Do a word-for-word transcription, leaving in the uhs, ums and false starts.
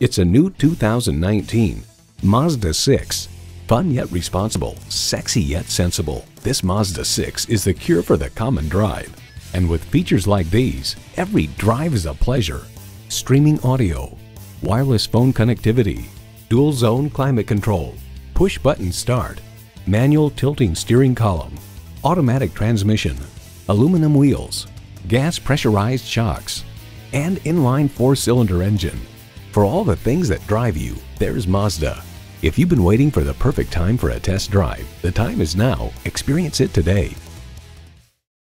It's a new two thousand nineteen Mazda six. Fun yet responsible, sexy yet sensible, this Mazda six is the cure for the common drive. And with features like these, every drive is a pleasure. Streaming audio, wireless phone connectivity, dual zone climate control, push button start, manual tilting steering column, automatic transmission, aluminum wheels, gas pressurized shocks, and inline four-cylinder engine. For all the things that drive you, there's Mazda. If you've been waiting for the perfect time for a test drive, the time is now. Experience it today.